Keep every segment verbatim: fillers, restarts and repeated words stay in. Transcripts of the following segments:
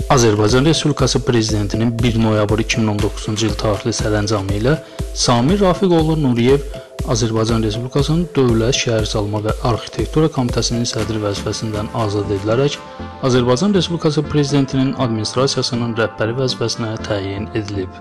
Azərbaycan Respublikası Prezidentinin bir noyabr iki min on doqquzuncu il tarixli sərəncamı ilə Samir Rafiqoğlu Nuriyev Azərbaycan Respublikasının Dövlət Şəhərsalma və Arxitektura Komitəsinin sədri vəzifəsindən azad edilərək Azərbaycan Respublikası Prezidentinin administrasiyasının rəhbəri vəzifəsinə təyin edilib.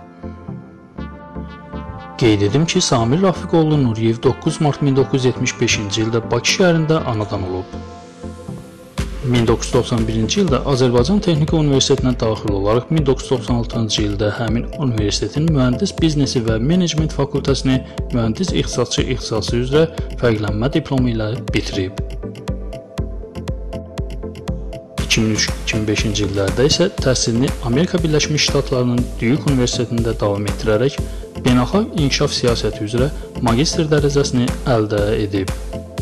Qeyd edim ki, Samir Rafiqoğlu Nuriyev doqquz mart min doqquz yüz yetmiş beşinci ildə Bakı şəhərində anadan olub. min doqquz yüz doxsan birinci ildə Azərbaycan Texniki Universitetinə daxil olaraq min doqquz yüz doxsan altıncı ildə həmin universitetin mühəndis biznesi və menecment fakültəsini mühəndis ixtisasçı ixtisası üzrə fərqlənmə diplomu ilə bitirib. iki min üç iki min beşinci illərdə isə təhsilini Amerika Birləşmiş Ştatlarının Duke Universitetində davam etdirərək beynəlxalq inkişaf siyasəti üzrə magistr dərəcəsini əldə edib.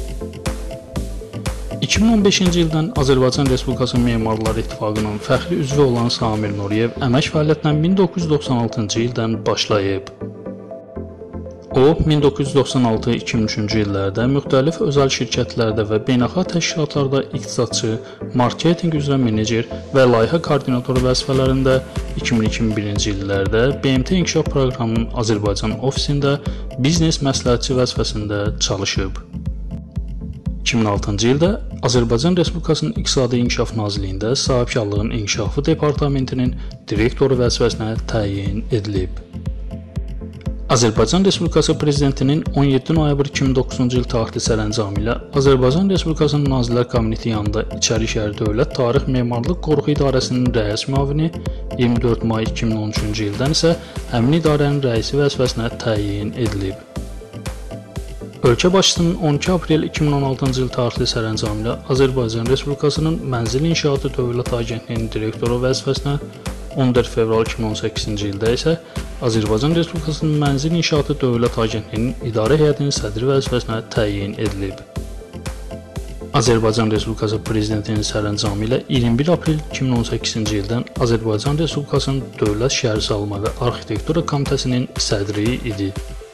iki min on beşinci ildən Azərbaycan Respublikası Memarlar İttifaqının fəxri üzvü olan Samir Nuriyev əmək fəaliyyətinə min doqquz yüz doxsan altıncı ildən başlayıb. O, min doqquz yüz doxsan altı iki min üçüncü illərdə müxtəlif özəl şirkətlərdə və beynəlxalq təşkilatlarda iqtisadçı, marketinq üzrə menecer və layihə koordinatoru vəzifələrində, iki min iki min birinci illərdə B M T İnkişaf Proqramının Azərbaycan ofisində biznes məsləhətçi vəzifəsində çalışıb. iki min altıncı ildə Azərbaycan Respublikasının İqtisadi İnkişaf Nazirliyində Sahibkarlığın İnkişafı Departamentinin direktoru vəzifəsinə təyin edilib. Azərbaycan Respublikası Prezidentinin on yeddi noyabr iki min doqquzuncu il tarixli sərəncamı ilə Azərbaycan Respublikasının Nazirlər Kabineti yanında İçərişəhər Dövlət Tarix Memarlıq Qoruğu İdarəsinin rəis müavini, iyirmi dörd may iki min on üçüncü ildən isə həmin idarənin rəisi vəzifəsinə təyin edilib. Ölkə başçısının on iki aprel iki min on altıncı il tarixli sərəncamı ilə Azərbaycan Respublikasının Mənzil İnşaatı Dövlət Agentliyinin direktoru vəzifəsinə, on dörd fevral iki min on səkkizinci ildə isə Azərbaycan Respublikasının Mənzil İnşaatı Dövlət Agentliyinin İdarə Heyətinin sədri vəzifəsinə təyin edilib. Azərbaycan Respublikası Prezidentinin sərəncamı ilə iyirmi bir aprel iki min on səkkizinci ildən Azərbaycan Respublikasının Dövlət Şəhərsalma və Arxitektura Komitəsinin sədri idi.